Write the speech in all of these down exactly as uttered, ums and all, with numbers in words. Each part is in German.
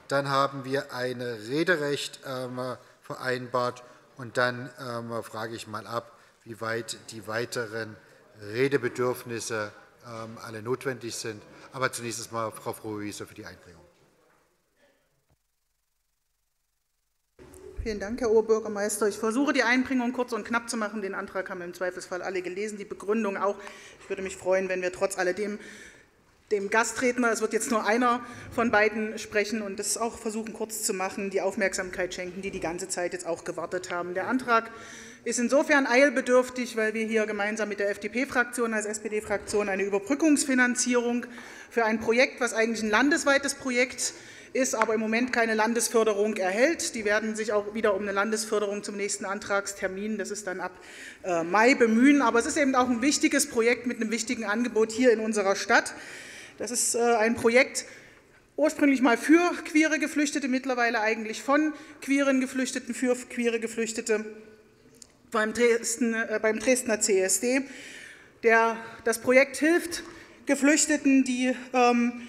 Dann haben wir ein Rederecht ähm, vereinbart. Und dann ähm, frage ich mal ab, wie weit die weiteren Redebedürfnisse ähm, alle notwendig sind. Aber zunächst einmal Frau Frohwieser für die Einbringung. Vielen Dank, Herr Oberbürgermeister. Ich versuche, die Einbringung kurz und knapp zu machen. Den Antrag haben wir im Zweifelsfall alle gelesen, die Begründung auch. Ich würde mich freuen, wenn wir trotz alledem dem Gastredner, es wird jetzt nur einer von beiden sprechen, und das auch versuchen kurz zu machen, die Aufmerksamkeit schenken, die die ganze Zeit jetzt auch gewartet haben. Der Antrag ist insofern eilbedürftig, weil wir hier gemeinsam mit der F D P-Fraktion als S P D-Fraktion eine Überbrückungsfinanzierung für ein Projekt, was eigentlich ein landesweites Projekt ist, aber im Moment keine Landesförderung erhält. Die werden sich auch wieder um eine Landesförderung zum nächsten Antragstermin, das ist dann ab äh, Mai, bemühen. Aber es ist eben auch ein wichtiges Projekt mit einem wichtigen Angebot hier in unserer Stadt. Das ist äh, ein Projekt ursprünglich mal für queere Geflüchtete, mittlerweile eigentlich von queeren Geflüchteten für queere Geflüchtete beim, Dresden, äh, beim Dresdner C S D. Der, das Projekt hilft Geflüchteten, die ähm,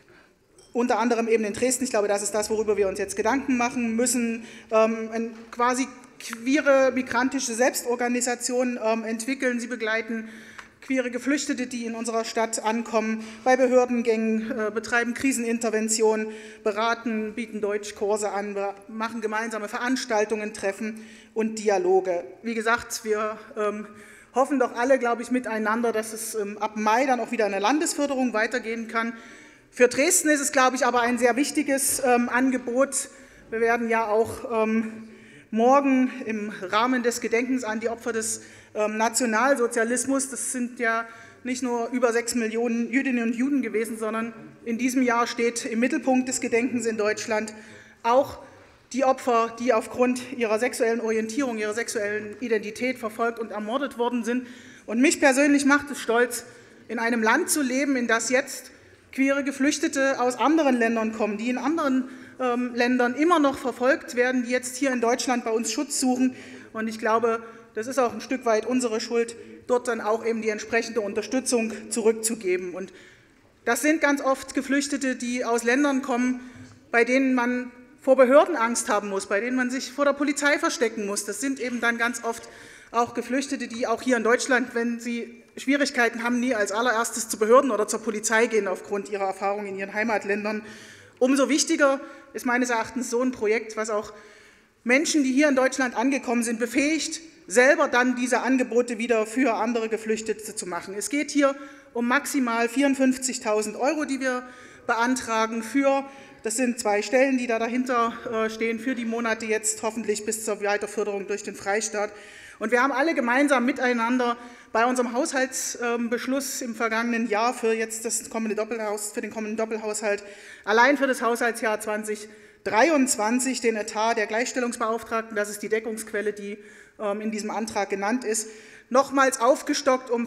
unter anderem eben in Dresden, ich glaube, das ist das, worüber wir uns jetzt Gedanken machen müssen, ähm, eine quasi queere migrantische Selbstorganisation ähm, entwickeln. Sie begleiten queere Geflüchtete, die in unserer Stadt ankommen, bei Behördengängen, äh, betreiben Krisenintervention, beraten, bieten Deutschkurse an, machen gemeinsame Veranstaltungen, Treffen und Dialoge. Wie gesagt, wir ähm, hoffen doch alle, glaube ich, miteinander, dass es ähm, ab Mai dann auch wieder eine Landesförderung weitergehen kann. Für Dresden ist es, glaube ich, aber ein sehr wichtiges ähm, Angebot. Wir werden ja auch ähm, morgen im Rahmen des Gedenkens an die Opfer des ähm, Nationalsozialismus, das sind ja nicht nur über sechs Millionen Jüdinnen und Juden gewesen, sondern in diesem Jahr steht im Mittelpunkt des Gedenkens in Deutschland auch die Opfer, die aufgrund ihrer sexuellen Orientierung, ihrer sexuellen Identität verfolgt und ermordet worden sind. Und mich persönlich macht es stolz, in einem Land zu leben, in das jetzt queere Geflüchtete aus anderen Ländern kommen, die in anderen ähm, Ländern immer noch verfolgt werden, die jetzt hier in Deutschland bei uns Schutz suchen. Und ich glaube, das ist auch ein Stück weit unsere Schuld, dort dann auch eben die entsprechende Unterstützung zurückzugeben. Und das sind ganz oft Geflüchtete, die aus Ländern kommen, bei denen man vor Behörden Angst haben muss, bei denen man sich vor der Polizei verstecken muss. Das sind eben dann ganz oft auch Geflüchtete, die auch hier in Deutschland, wenn sie Schwierigkeiten haben, nie als allererstes zu Behörden oder zur Polizei gehen aufgrund ihrer Erfahrungen in ihren Heimatländern. Umso wichtiger ist meines Erachtens so ein Projekt, was auch Menschen, die hier in Deutschland angekommen sind, befähigt, selber dann diese Angebote wieder für andere Geflüchtete zu machen. Es geht hier um maximal vierundfünfzigtausend Euro, die wir beantragen für, das sind zwei Stellen, die da dahinter stehen, für die Monate jetzt hoffentlich bis zur Weiterförderung durch den Freistaat. Und wir haben alle gemeinsam miteinander bei unserem Haushaltsbeschluss im vergangenen Jahr für, jetzt das kommende Doppelhaus, für den kommenden Doppelhaushalt allein für das Haushaltsjahr zweitausenddreiundzwanzig den Etat der Gleichstellungsbeauftragten, das ist die Deckungsquelle, die in diesem Antrag genannt ist, nochmals aufgestockt um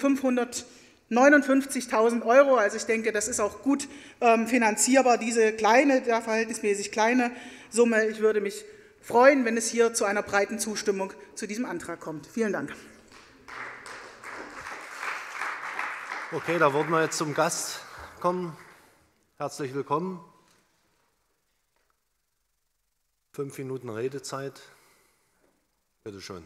fünfhundertneunundfünfzigtausend Euro. Also ich denke, das ist auch gut finanzierbar, diese kleine, ja, verhältnismäßig kleine Summe. Ich würde mich freuen, wenn es hier zu einer breiten Zustimmung zu diesem Antrag kommt. Vielen Dank. Okay, da würden wir jetzt zum Gast kommen. Herzlich willkommen. Fünf Minuten Redezeit. Bitte schön.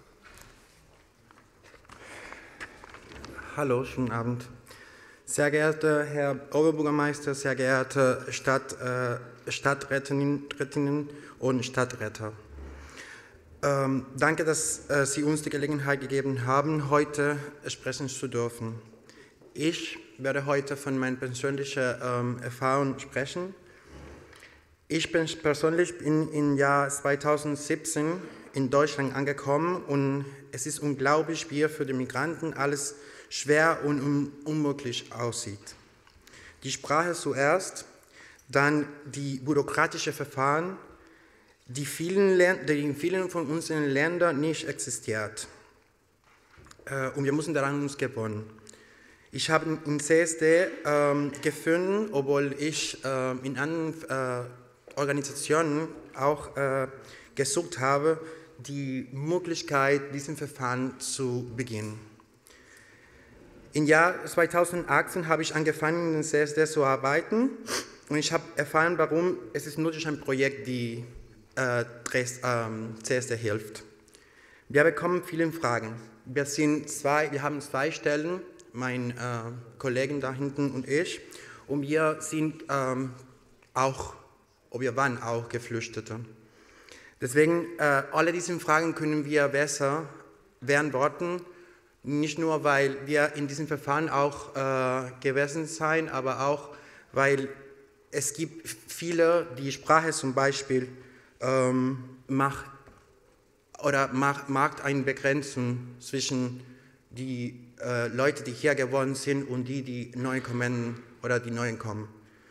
Hallo, schönen Abend. Sehr geehrter Herr Oberbürgermeister, sehr geehrte Stadt, äh, Stadträtinnen und Stadträte. Ähm, danke, dass äh, Sie uns die Gelegenheit gegeben haben, heute sprechen zu dürfen. Ich werde heute von meiner persönlichen ähm, Erfahrung sprechen. Ich bin persönlich bin im Jahr zweitausendsiebzehn in Deutschland angekommen und es ist unglaublich, wie für die Migranten alles schwer und un unmöglich aussieht. Die Sprache zuerst, dann die bürokratischen Verfahren, die, vielen die in vielen von unseren Ländern nicht existiert. Äh, und wir müssen daran uns gewöhnen. Ich habe im C S D äh, gefunden, obwohl ich äh, in anderen äh, Organisationen auch äh, gesucht habe, die Möglichkeit, diesen Verfahren zu beginnen. Im Jahr zweitausendachtzehn habe ich angefangen, in den C S D zu arbeiten und ich habe erfahren, warum es ist nötig ein Projekt, die äh, C S D hilft. Wir bekommen viele Fragen. Wir, sind zwei, wir haben zwei Stellen, mein äh, Kollegen da hinten und ich, und wir sind ähm, auch, wir waren auch Geflüchtete. Deswegen, äh, alle diese Fragen können wir besser beantworten, nicht nur, weil wir in diesem Verfahren auch äh, gewesen sind, aber auch, weil es gibt viele, die Sprache zum Beispiel ähm, macht oder macht, macht eine Begrenzung zwischen die äh, Leute, die hier geworden sind und die, die neu kommen oder die Neuen kommen.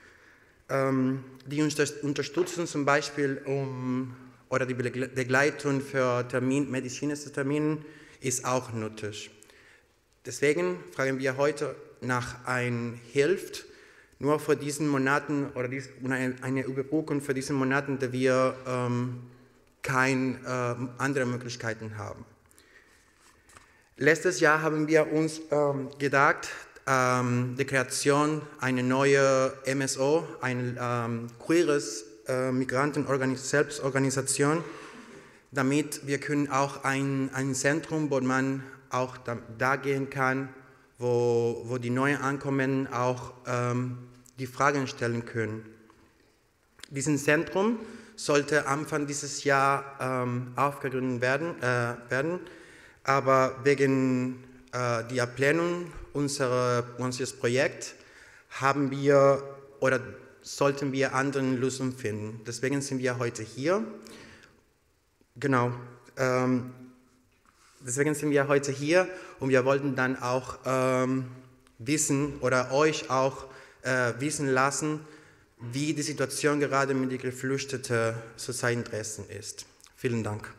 Ähm, die uns unterstützen zum Beispiel um, oder die Begleitung für Termin, medizinische Termine ist auch nötig. Deswegen fragen wir heute nach einer Hilfe nur für diesen Monaten oder dies, eine Überbrückung für diese Monate, da wir ähm, keine äh, andere Möglichkeiten haben. Letztes Jahr haben wir uns ähm, gedacht, ähm, die Kreation einer neuen M S O, eine ähm, queeres äh, Migranten-Selbstorganisation, damit wir können auch ein, ein Zentrum, wo man auch da, da gehen kann, wo, wo die neuen Ankommenden auch ähm, die Fragen stellen können. Dieses Zentrum sollte Anfang dieses Jahr ähm, aufgegründet werden, äh, werden, aber wegen äh, der Ablehnung unserer, unseres Projekts haben wir oder sollten wir andere Lösungen finden. Deswegen sind wir heute hier. Genau. Ähm, deswegen sind wir heute hier und wir wollten dann auch ähm, wissen oder euch auch äh, wissen lassen, wie die Situation gerade mit den Geflüchteten zurzeit in Dresden ist. Vielen Dank.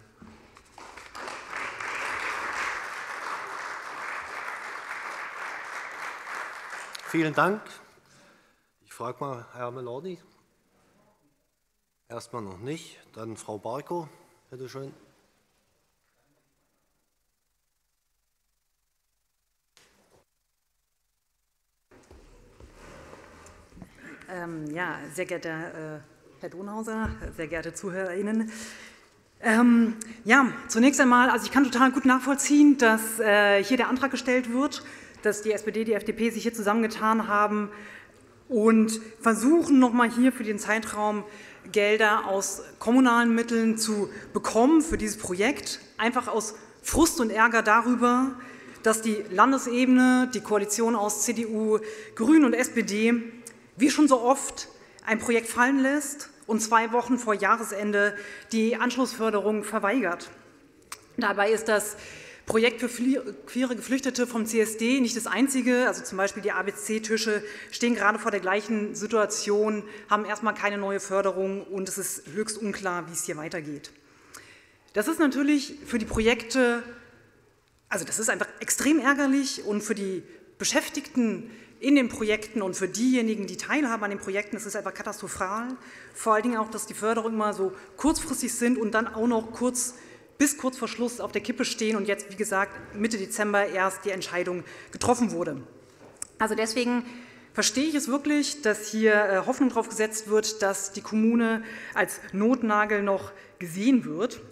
Vielen Dank. Ich frage mal Herr Melordi. Erstmal noch nicht. Dann Frau Barko, bitte schön. Ähm, ja, sehr geehrter äh, Herr Donhauser, sehr geehrte ZuhörerInnen. Ähm, ja, zunächst einmal, also ich kann total gut nachvollziehen, dass äh, hier der Antrag gestellt wird, dass die S P D, die F D P sich hier zusammengetan haben und versuchen, nochmal hier für den Zeitraum Gelder aus kommunalen Mitteln zu bekommen für dieses Projekt, einfach aus Frust und Ärger darüber, dass die Landesebene, die Koalition aus C D U, Grünen und S P D, wie schon so oft ein Projekt fallen lässt und zwei Wochen vor Jahresende die Anschlussförderung verweigert. Dabei ist das Projekt für queere Geflüchtete vom C S D nicht das einzige, also zum Beispiel die A B C-Tische stehen gerade vor der gleichen Situation, haben erstmal keine neue Förderung und es ist höchst unklar, wie es hier weitergeht. Das ist natürlich für die Projekte, also das ist einfach extrem ärgerlich und für die Beschäftigten in den Projekten und für diejenigen, die teilhaben an den Projekten, ist es einfach katastrophal. Vor allen Dingen auch, dass die Förderungen immer so kurzfristig sind und dann auch noch kurz bis kurz vor Schluss auf der Kippe stehen und jetzt, wie gesagt, Mitte Dezember erst die Entscheidung getroffen wurde. Also deswegen verstehe ich es wirklich, dass hier Hoffnung darauf gesetzt wird, dass die Kommune als Notnagel noch gesehen wird.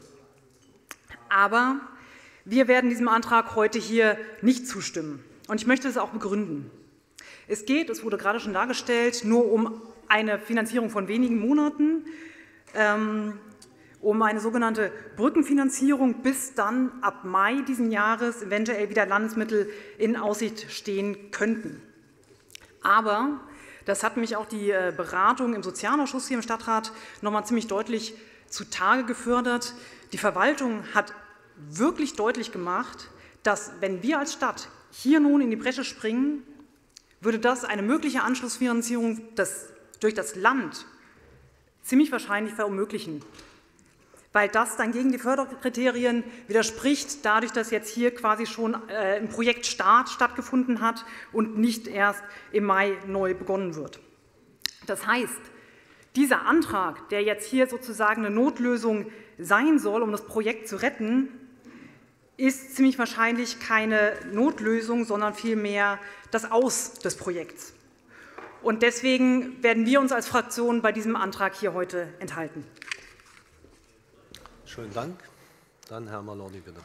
Aber wir werden diesem Antrag heute hier nicht zustimmen. Und ich möchte es auch begründen. Es geht, es wurde gerade schon dargestellt, nur um eine Finanzierung von wenigen Monaten, ähm, um eine sogenannte Brückenfinanzierung, bis dann ab Mai diesen Jahres eventuell wieder Landesmittel in Aussicht stehen könnten. Aber, das hat mich auch die Beratung im Sozialausschuss hier im Stadtrat nochmal ziemlich deutlich zutage gefördert. Die Verwaltung hat wirklich deutlich gemacht, dass wenn wir als Stadt hier nun in die Bresche springen, würde das eine mögliche Anschlussfinanzierung des, durch das Land ziemlich wahrscheinlich verunmöglichen, weil das dann gegen die Förderkriterien widerspricht, dadurch, dass jetzt hier quasi schon äh, ein Projektstart stattgefunden hat und nicht erst im Mai neu begonnen wird. Das heißt, dieser Antrag, der jetzt hier sozusagen eine Notlösung sein soll, um das Projekt zu retten, ist ziemlich wahrscheinlich keine Notlösung, sondern vielmehr das Aus des Projekts. Und deswegen werden wir uns als Fraktion bei diesem Antrag hier heute enthalten. Schönen Dank. Dann Herr Malorni, bitte.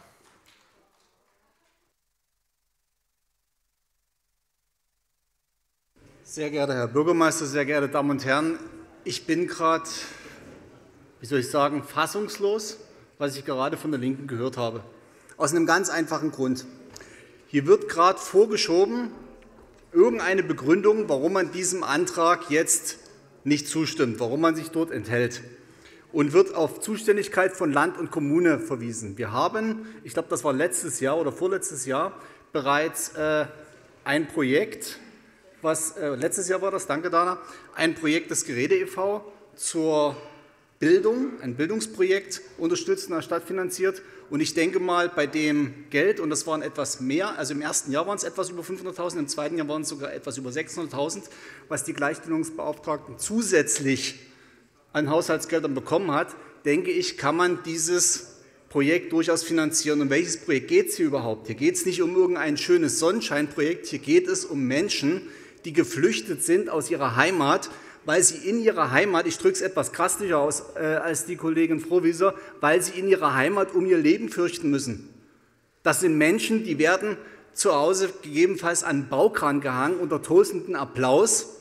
Sehr geehrter Herr Bürgermeister, sehr geehrte Damen und Herren, ich bin gerade, wie soll ich sagen, fassungslos, was ich gerade von der Linken gehört habe. Aus einem ganz einfachen Grund. Hier wird gerade vorgeschoben, irgendeine Begründung, warum man diesem Antrag jetzt nicht zustimmt, warum man sich dort enthält. Und wird auf Zuständigkeit von Land und Kommune verwiesen. Wir haben, ich glaube, das war letztes Jahr oder vorletztes Jahr, bereits äh, ein Projekt, was, äh, letztes Jahr war das, danke Dana, ein Projekt des Gerede e V zur Bildung, ein Bildungsprojekt unterstützt und Stadt finanziert. Und ich denke mal, bei dem Geld, und das waren etwas mehr, also im ersten Jahr waren es etwas über fünfhunderttausend, im zweiten Jahr waren es sogar etwas über sechshunderttausend, was die Gleichstellungsbeauftragten zusätzlich an Haushaltsgeldern bekommen hat, denke ich, kann man dieses Projekt durchaus finanzieren. Um welches Projekt geht es hier überhaupt? Hier geht es nicht um irgendein schönes Sonnenscheinprojekt, hier geht es um Menschen, die geflüchtet sind aus ihrer Heimat, weil sie in ihrer Heimat, ich drücke es etwas drastischer aus äh, als die Kollegin Frohwieser, weil sie in ihrer Heimat um ihr Leben fürchten müssen. Das sind Menschen, die werden zu Hause gegebenenfalls an den Baukran gehangen unter tosendem Applaus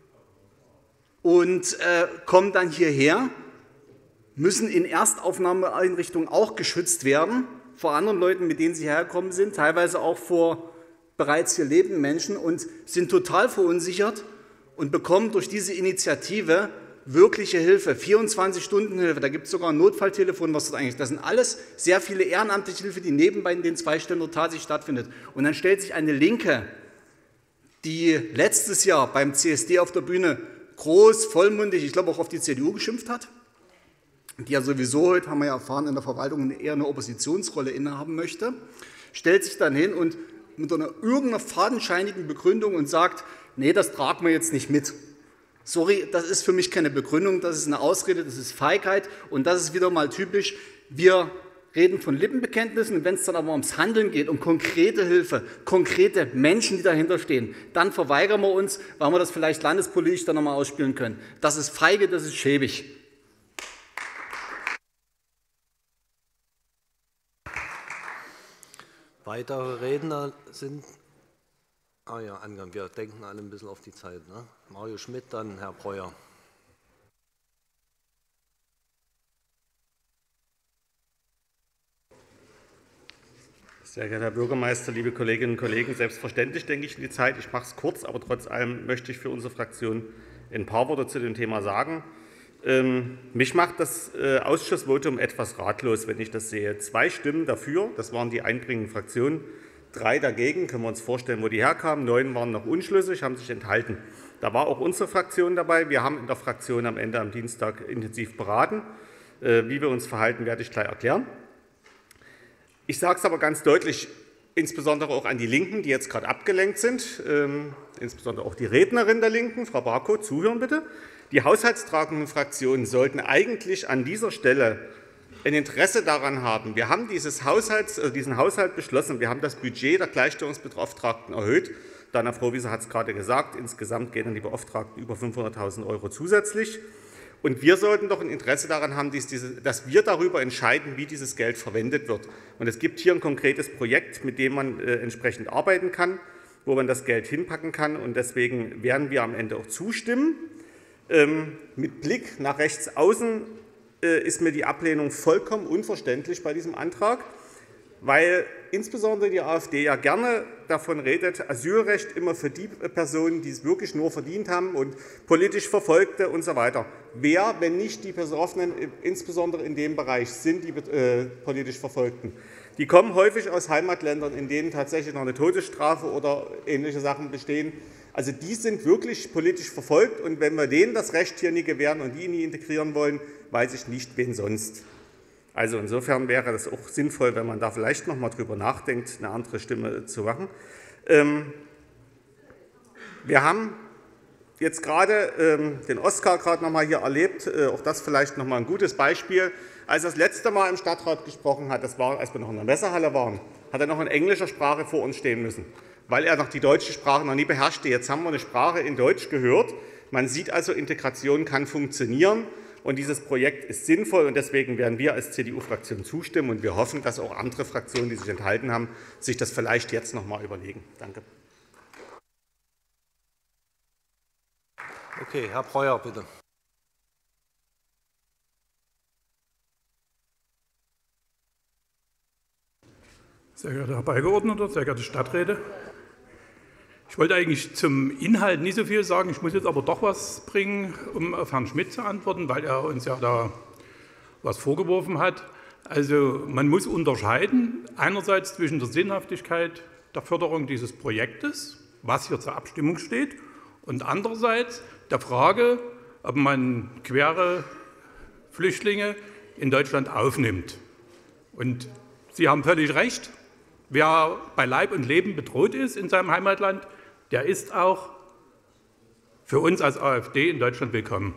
und äh, kommen dann hierher, müssen in Erstaufnahmeeinrichtungen auch geschützt werden vor anderen Leuten, mit denen sie hergekommen sind, teilweise auch vor bereits hier lebenden Menschen und sind total verunsichert und bekommen durch diese Initiative wirkliche Hilfe, vierundzwanzig-Stunden-Hilfe, da gibt es sogar ein Notfalltelefon, was dort eigentlich, das sind alles sehr viele ehrenamtliche Hilfe, die nebenbei in den zwei Stellen dort tatsächlich stattfindet. Und dann stellt sich eine Linke, die letztes Jahr beim C S D auf der Bühne groß, vollmundig, ich glaube auch auf die C D U geschimpft hat, die ja sowieso heute, haben wir ja erfahren, in der Verwaltung eher eine Oppositionsrolle innehaben möchte, stellt sich dann hin und mit einer irgendeiner fadenscheinigen Begründung und sagt, nee, das tragen wir jetzt nicht mit. Sorry, das ist für mich keine Begründung, das ist eine Ausrede, das ist Feigheit und das ist wieder mal typisch. Wir reden von Lippenbekenntnissen und wenn es dann aber ums Handeln geht, um konkrete Hilfe, konkrete Menschen, die dahinter stehen, dann verweigern wir uns, weil wir das vielleicht landespolitisch dann nochmal ausspielen können. Das ist feige, das ist schäbig. Weitere Redner sind, ah ja, Angang, wir denken alle ein bisschen auf die Zeit. Ne? Mario Schmidt, dann Herr Breuer. Sehr geehrter Herr Bürgermeister, liebe Kolleginnen und Kollegen, selbstverständlich denke ich in die Zeit. Ich mache es kurz, aber trotz allem möchte ich für unsere Fraktion ein paar Worte zu dem Thema sagen. Ähm, mich macht das äh, Ausschussvotum etwas ratlos, wenn ich das sehe. Zwei Stimmen dafür, das waren die einbringenden Fraktionen, drei dagegen, können wir uns vorstellen, wo die herkamen, neun waren noch unschlüssig, haben sich enthalten. Da war auch unsere Fraktion dabei. Wir haben in der Fraktion am Ende am Dienstag intensiv beraten. Äh, wie wir uns verhalten, werde ich gleich erklären. Ich sage es aber ganz deutlich, insbesondere auch an die Linken, die jetzt gerade abgelenkt sind, ähm, insbesondere auch die Rednerin der Linken, Frau Barkow, zuhören bitte. Die haushaltstragenden Fraktionen sollten eigentlich an dieser Stelle ein Interesse daran haben. Wir haben dieses Haushalts, also diesen Haushalt beschlossen, wir haben das Budget der Gleichstellungsbeauftragten erhöht. Dana Frohwieser hat es gerade gesagt, insgesamt gehen an die Beauftragten über fünfhunderttausend Euro zusätzlich. Und wir sollten doch ein Interesse daran haben, dass wir darüber entscheiden, wie dieses Geld verwendet wird. Und es gibt hier ein konkretes Projekt, mit dem man äh, entsprechend arbeiten kann, wo man das Geld hinpacken kann. Und deswegen werden wir am Ende auch zustimmen. Ähm, mit Blick nach rechts außen äh, ist mir die Ablehnung vollkommen unverständlich bei diesem Antrag, weil insbesondere die AfD ja gerne davon redet, Asylrecht immer für die Personen, die es wirklich nur verdient haben und politisch Verfolgte und so weiter. Wer, wenn nicht die Betroffenen, insbesondere in dem Bereich, sind die äh, politisch Verfolgten? Die kommen häufig aus Heimatländern, in denen tatsächlich noch eine Todesstrafe oder ähnliche Sachen bestehen. Also die sind wirklich politisch verfolgt und wenn wir denen das Recht hier nie gewähren und die nie integrieren wollen, weiß ich nicht, wen sonst. Also insofern wäre das auch sinnvoll, wenn man da vielleicht noch mal drüber nachdenkt, eine andere Stimme zu machen. Ähm, wir haben jetzt gerade ähm, den Oskar gerade noch mal hier erlebt, äh, auch das vielleicht noch mal ein gutes Beispiel. Als er das letzte Mal im Stadtrat gesprochen hat, das war, als wir noch in der Messehalle waren, hat er noch in englischer Sprache vor uns stehen müssen. weil er noch die deutsche Sprache noch nie beherrschte. Jetzt haben wir eine Sprache in Deutsch gehört. Man sieht also, Integration kann funktionieren. Und dieses Projekt ist sinnvoll, und deswegen werden wir als C D U-Fraktion zustimmen. Und wir hoffen, dass auch andere Fraktionen, die sich enthalten haben, sich das vielleicht jetzt noch mal überlegen. Danke. Okay, Herr Breuer, bitte. Sehr geehrter Herr Beigeordneter, sehr geehrte Stadträte, ich wollte eigentlich zum Inhalt nicht so viel sagen, ich muss jetzt aber doch was bringen, um auf Herrn Schmidt zu antworten, weil er uns ja da was vorgeworfen hat. Also man muss unterscheiden, einerseits zwischen der Sinnhaftigkeit der Förderung dieses Projektes, was hier zur Abstimmung steht, und andererseits der Frage, ob man quere Flüchtlinge in Deutschland aufnimmt. Und Sie haben völlig recht, wer bei Leib und Leben bedroht ist in seinem Heimatland, der ist auch für uns als AfD in Deutschland willkommen.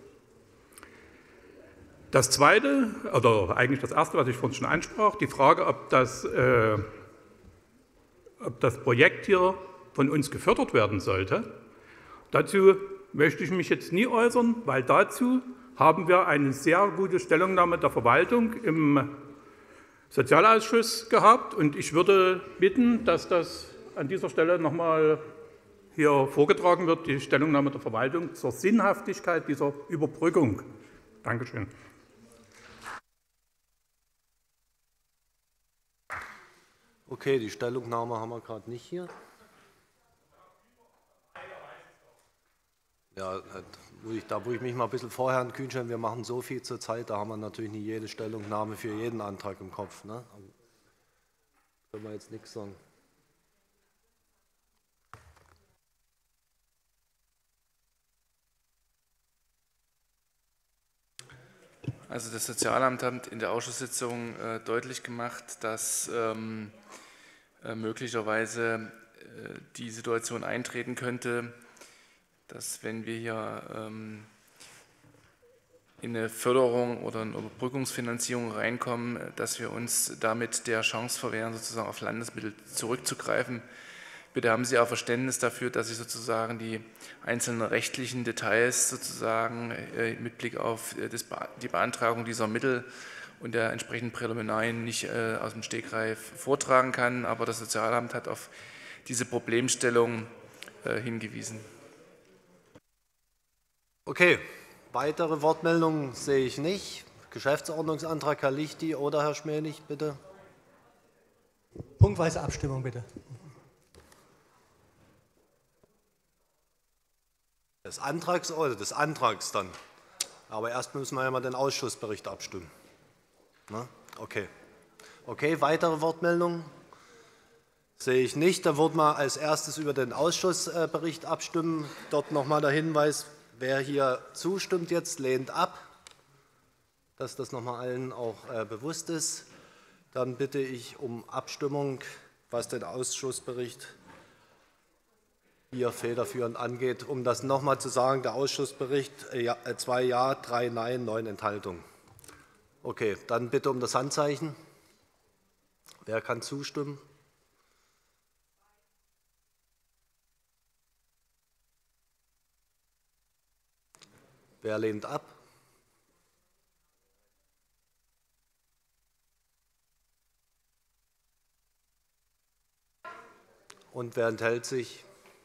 Das Zweite, oder eigentlich das Erste, was ich vorhin schon ansprach, die Frage, ob das, äh, ob das Projekt hier von uns gefördert werden sollte. Dazu möchte ich mich jetzt nie äußern, weil dazu haben wir eine sehr gute Stellungnahme der Verwaltung im Sozialausschuss gehabt. Und ich würde bitten, dass das an dieser Stelle noch mal hier vorgetragen wird, die Stellungnahme der Verwaltung zur Sinnhaftigkeit dieser Überbrückung. Dankeschön. Okay, die Stellungnahme haben wir gerade nicht hier. Ja, wo ich, da wo ich mich mal ein bisschen vorher an Kühnchen, wir machen so viel zur Zeit, da haben wir natürlich nicht jede Stellungnahme für jeden Antrag im Kopf. Ne? Können wir jetzt nichts sagen. Also das Sozialamt hat in der Ausschusssitzung äh, deutlich gemacht, dass ähm, äh, möglicherweise äh, die Situation eintreten könnte, dass wenn wir hier ähm, in eine Förderung oder eine Überbrückungsfinanzierung reinkommen, dass wir uns damit der Chance verwehren, sozusagen auf Landesmittel zurückzugreifen. Bitte haben Sie auch Verständnis dafür, dass ich sozusagen die einzelnen rechtlichen Details sozusagen äh, mit Blick auf äh, das Be die Beantragung dieser Mittel und der entsprechenden Präliminarien nicht äh, aus dem Stegreif vortragen kann. Aber das Sozialamt hat auf diese Problemstellung äh, hingewiesen. Okay, weitere Wortmeldungen sehe ich nicht. Geschäftsordnungsantrag Herr Lichti oder Herr Schmählich, bitte. Punktweise Abstimmung, bitte. Des Antrags oder des Antrags dann. Aber erst müssen wir ja mal den Ausschussbericht abstimmen. Na? Okay. Okay, weitere Wortmeldungen sehe ich nicht. Dann würden wir als erstes über den Ausschussbericht abstimmen. Dort nochmal der Hinweis, wer hier zustimmt jetzt, lehnt ab, dass das nochmal allen auch äh, bewusst ist. Dann bitte ich um Abstimmung, was den Ausschussbericht hier federführend angeht, um das nochmal zu sagen, der Ausschussbericht, äh, ja, zwei Ja, drei Nein, neun Enthaltungen. Okay, dann bitte um das Handzeichen. Wer kann zustimmen? Wer lehnt ab? Und wer enthält sich?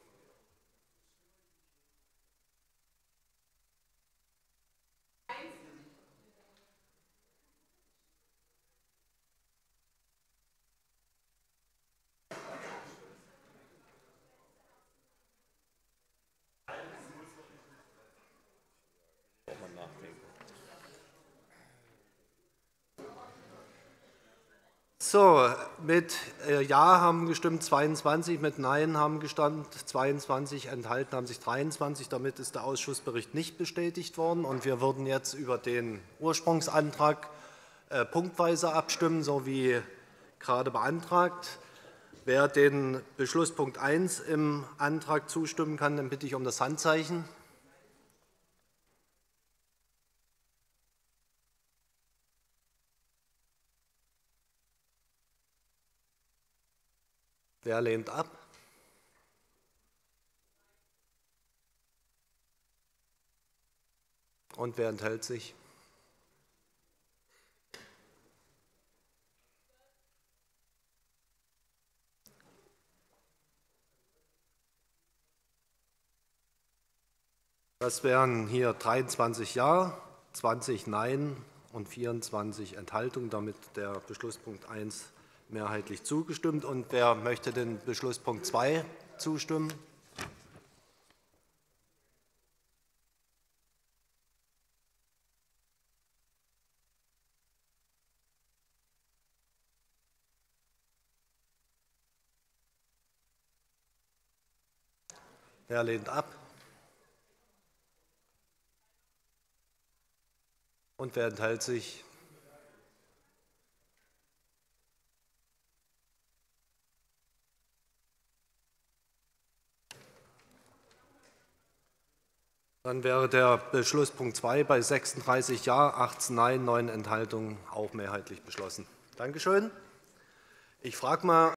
So, mit Ja haben gestimmt zweiundzwanzig, mit Nein haben gestimmt zweiundzwanzig, enthalten haben sich dreiundzwanzig. Damit ist der Ausschussbericht nicht bestätigt worden. Und wir würden jetzt über den Ursprungsantrag äh, punktweise abstimmen, so wie gerade beantragt. Wer den Beschlusspunkt eins im Antrag zustimmen kann, dann bitte ich um das Handzeichen. Wer lehnt ab? Und wer enthält sich? Das wären hier dreiundzwanzig Ja, zwanzig Nein und vierundzwanzig Enthaltungen, damit der Beschlusspunkt eins mehrheitlich zugestimmt. Und wer möchte den Beschlusspunkt zwei zustimmen? Wer lehnt ab? Und wer enthält sich? Dann wäre der Beschlusspunkt zwei bei sechsunddreißig Ja, achtzehn Nein, neun Enthaltungen auch mehrheitlich beschlossen. Dankeschön. Ich frage mal